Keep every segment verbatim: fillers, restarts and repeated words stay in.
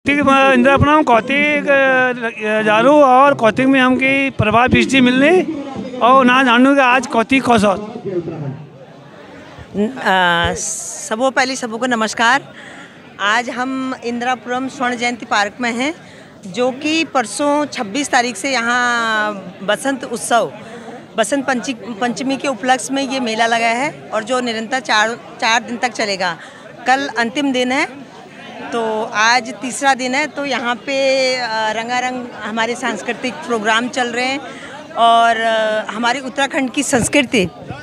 कौतिक इंद्रापुरम कौतिक जारू और कौतिक में हमकी प्रभात बिजली मिलने और ना जानू कि आज कौतिक कौशल सबों पहले सबों को नमस्कार। आज हम इंदिरापुरम स्वर्ण जयंती पार्क में हैं, जो कि परसों छब्बीस तारीख से यहाँ बसंत उत्सव बसंत पंची पंचमी के उपलक्ष्य में ये मेला लगा है और जो निरंतर चार चार दिन तक चलेगा। कल अंतिम दिन है तो आज तीसरा दिन है, तो यहाँ पे रंगारंग हमारे सांस्कृतिक प्रोग्राम चल रहे हैं और हमारी उत्तराखंड की संस्कृति,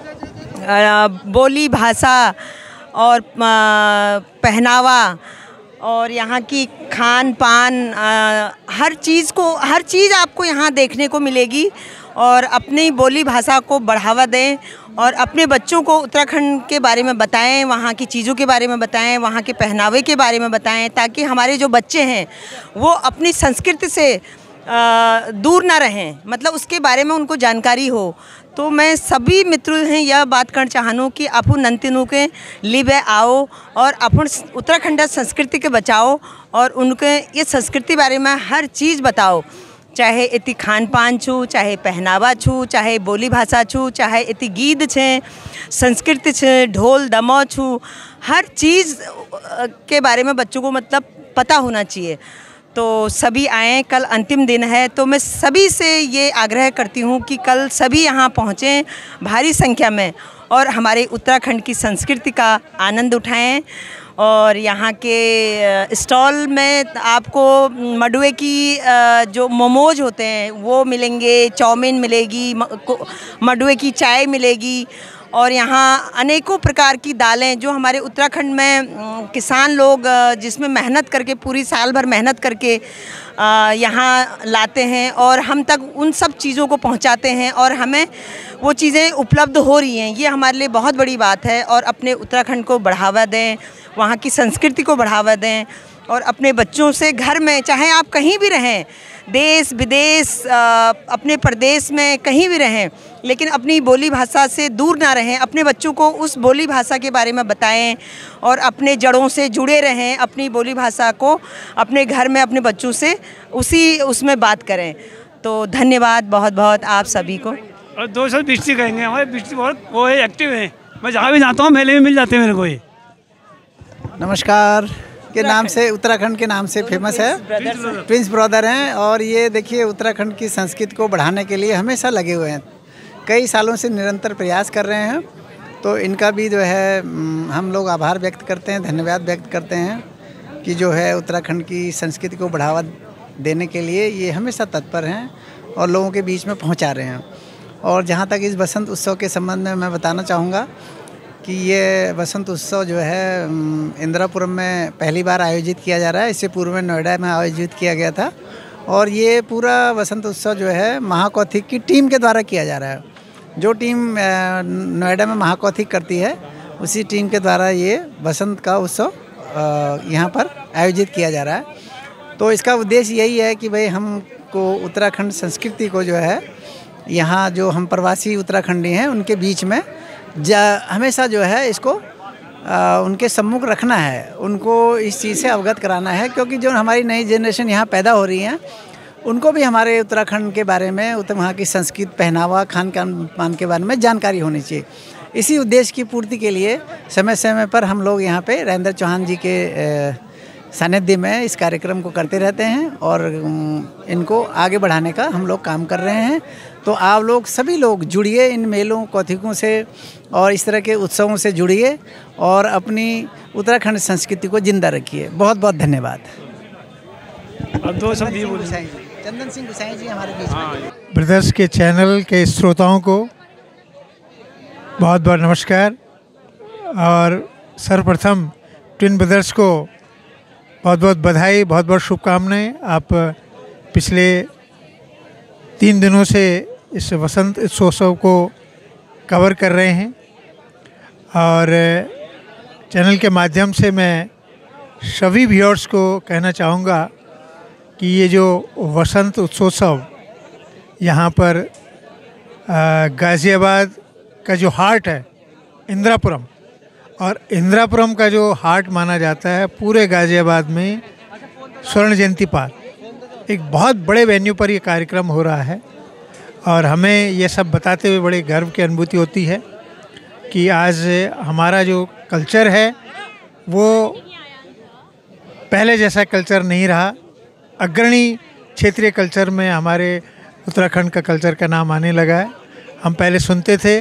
बोली, भाषा और पहनावा और यहाँ की खान पान, हर चीज़ को हर चीज़ आपको यहाँ देखने को मिलेगी। और अपनी बोली भाषा को बढ़ावा दें और अपने बच्चों को उत्तराखंड के बारे में बताएं, वहाँ की चीज़ों के बारे में बताएं, वहाँ के पहनावे के बारे में बताएं, ताकि हमारे जो बच्चे हैं वो अपनी संस्कृति से दूर ना रहें, मतलब उसके बारे में उनको जानकारी हो। तो मैं सभी मित्रों हैं यह बात करना चाहूँ कि अपन नंतिनों के लिबे आओ और अपन उत्तराखंड संस्कृति के बचाओ और उनके ये संस्कृति बारे में हर चीज़ बताओ, चाहे इति खान पान छू, चाहे पहनावा छू, चाहे बोली भाषा छू, चाहे इति गीत छे, संस्कृति छे, ढोल दमो छू, हर चीज़ के बारे में बच्चों को मतलब पता होना चाहिए। तो सभी आएँ, कल अंतिम दिन है, तो मैं सभी से ये आग्रह करती हूँ कि कल सभी यहाँ पहुँचें भारी संख्या में और हमारे उत्तराखंड की संस्कृति का आनंद उठाएं। और यहाँ के स्टॉल में आपको मडुए की जो मोमोज होते हैं वो मिलेंगे, चाउमीन मिलेगी, मडुए की चाय मिलेगी और यहाँ अनेकों प्रकार की दालें जो हमारे उत्तराखंड में किसान लोग जिसमें मेहनत करके पूरी साल भर मेहनत करके यहाँ लाते हैं और हम तक उन सब चीज़ों को पहुँचाते हैं और हमें वो चीज़ें उपलब्ध हो रही हैं। ये हमारे लिए बहुत बड़ी बात है और अपने उत्तराखंड को बढ़ावा दें, वहाँ की संस्कृति को बढ़ावा दें और अपने बच्चों से घर में, चाहे आप कहीं भी रहें, देश विदेश, अपने प्रदेश में कहीं भी रहें, लेकिन अपनी बोली भाषा से दूर ना रहें। अपने बच्चों को उस बोली भाषा के बारे में बताएं और अपने जड़ों से जुड़े रहें। अपनी बोली भाषा को अपने घर में अपने बच्चों से उसी उसमें बात करें। तो धन्यवाद बहुत बहुत आप सभी को। और दो सौ बिस्टी कहेंगे, हमारे बिस्टी बहुत वो है, एक्टिव है। मैं जहाँ भी जाता हूँ मेले में मिल जाते हैं मेरे को। ये नमस्कार के नाम से, उत्तराखंड के नाम से फेमस है, ट्विंस ब्रदर हैं और ये देखिए उत्तराखंड की संस्कृति को बढ़ाने के लिए हमेशा लगे हुए हैं, कई सालों से निरंतर प्रयास कर रहे हैं। तो इनका भी जो है हम लोग आभार व्यक्त करते हैं, धन्यवाद व्यक्त करते हैं कि जो है उत्तराखंड की संस्कृति को बढ़ावा देने के लिए ये हमेशा तत्पर हैं और लोगों के बीच में पहुँचा रहे हैं। और जहाँ तक इस बसंत उत्सव के संबंध में मैं बताना चाहूँगा कि ये बसंत उत्सव जो है इंदिरापुरम में पहली बार आयोजित किया जा रहा है। इससे पूर्व में नोएडा में आयोजित किया गया था और ये पूरा बसंत उत्सव जो है महाकौतिक की टीम के द्वारा किया जा रहा है। जो टीम नोएडा में महाकौतिक करती है उसी टीम के द्वारा ये बसंत का उत्सव यहाँ पर आयोजित किया जा रहा है। तो इसका उद्देश्य यही है कि भाई हमको उत्तराखंड संस्कृति को जो है यहाँ जो हम प्रवासी उत्तराखंडी हैं उनके बीच में जा हमेशा जो है इसको आ, उनके सम्मुख रखना है, उनको इस चीज़ से अवगत कराना है, क्योंकि जो हमारी नई जनरेशन यहाँ पैदा हो रही हैं उनको भी हमारे उत्तराखंड के बारे में, वहाँ की संस्कृति, पहनावा, खान पान के बारे में जानकारी होनी चाहिए। इसी उद्देश्य की पूर्ति के लिए समय समय पर हम लोग यहाँ पे राजेंद्र चौहान जी के सानिध्य में इस कार्यक्रम को करते रहते हैं और इनको आगे बढ़ाने का हम लोग काम कर रहे हैं। तो आप लोग सभी लोग जुड़िए इन मेलों, कौतिकों से और इस तरह के उत्सवों से जुड़िए और अपनी उत्तराखंड संस्कृति को जिंदा रखिए। बहुत बहुत धन्यवाद। दो सब चंदन सिंह गुसाई जी हमारे बीच में। ब्रदर्स के चैनल के श्रोताओं को बहुत बहुत नमस्कार और सर्वप्रथम ट्विन ब्रदर्स को बहुत बहुत बधाई, बहुत बहुत शुभकामनाएं। आप पिछले तीन दिनों से इस वसंत उत्सव को कवर कर रहे हैं और चैनल के माध्यम से मैं सभी व्यूअर्स को कहना चाहूँगा कि ये जो वसंत उत्सव यहाँ पर गाज़ियाबाद का जो हार्ट है इंदिरापुरम, और इंदिरापुरम का जो हार्ट माना जाता है पूरे गाज़ियाबाद में स्वर्ण जयंती पार्क, एक बहुत बड़े वेन्यू पर ये कार्यक्रम हो रहा है और हमें ये सब बताते हुए बड़े गर्व की अनुभूति होती है कि आज हमारा जो कल्चर है वो पहले जैसा कल्चर नहीं रहा। अग्रणी क्षेत्रीय कल्चर में हमारे उत्तराखंड का कल्चर का नाम आने लगा है। हम पहले सुनते थे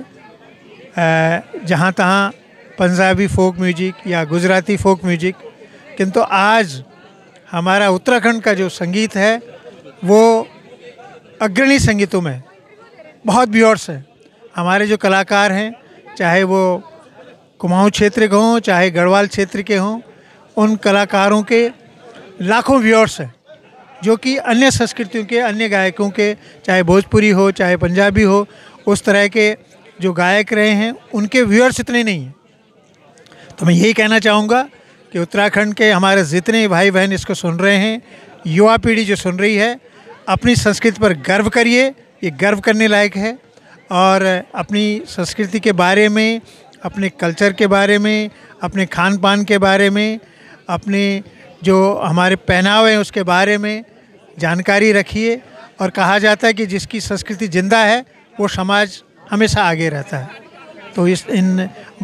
जहाँ तहाँ पंजाबी फोक म्यूजिक या गुजराती फोक म्यूजिक, किंतु आज हमारा उत्तराखंड का जो संगीत है वो अग्रणी संगीतों में बहुत व्यूअर्स है। हमारे जो कलाकार हैं, चाहे वो कुमाऊं क्षेत्र के हों चाहे गढ़वाल क्षेत्र के हों, उन कलाकारों के लाखों व्यूअर्स हैं जो कि अन्य संस्कृतियों के अन्य गायकों के, चाहे भोजपुरी हो चाहे पंजाबी हो, उस तरह के जो गायक रहे हैं उनके व्यूअर्स इतने नहीं हैं। तो मैं यही कहना चाहूँगा कि उत्तराखंड के हमारे जितने भाई बहन इसको सुन रहे हैं, युवा पीढ़ी जो सुन रही है, अपनी संस्कृति पर गर्व करिए। ये गर्व करने लायक है और अपनी संस्कृति के बारे में, अपने कल्चर के बारे में, अपने खान पान के बारे में, अपने जो हमारे पहनावे हैं उसके बारे में जानकारी रखिए। और कहा जाता है कि जिसकी संस्कृति जिंदा है वो समाज हमेशा आगे रहता है। तो इस इन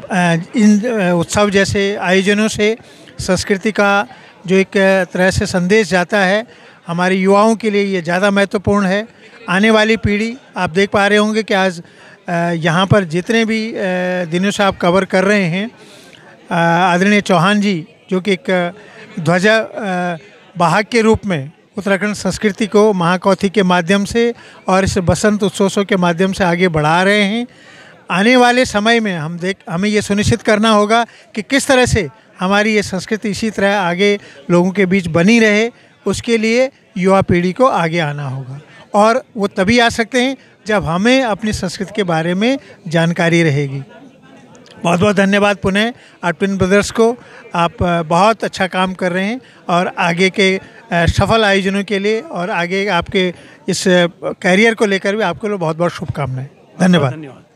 इन उत्सव जैसे आयोजनों से संस्कृति का जो एक तरह से संदेश जाता है, हमारे युवाओं के लिए ये ज़्यादा महत्वपूर्ण है। आने वाली पीढ़ी, आप देख पा रहे होंगे कि आज यहाँ पर जितने भी दिनों से आप कवर कर रहे हैं, आदरणीय चौहान जी जो कि एक ध्वजा वाहक के रूप में उत्तराखंड संस्कृति को महाकौथी के माध्यम से और इस बसंत उत्सव के माध्यम से आगे बढ़ा रहे हैं। आने वाले समय में हम देख हमें ये सुनिश्चित करना होगा कि किस तरह से हमारी ये संस्कृति इसी तरह आगे लोगों के बीच बनी रहे। उसके लिए युवा पीढ़ी को आगे आना होगा और वो तभी आ सकते हैं जब हमें अपनी संस्कृति के बारे में जानकारी रहेगी। बहुत बहुत धन्यवाद पुनः आप ट्विन ब्रदर्स को। आप बहुत अच्छा काम कर रहे हैं और आगे के सफल आयोजनों के लिए और आगे आपके इस कैरियर को लेकर भी आपको बहुत बहुत शुभकामनाएं। धन्यवाद।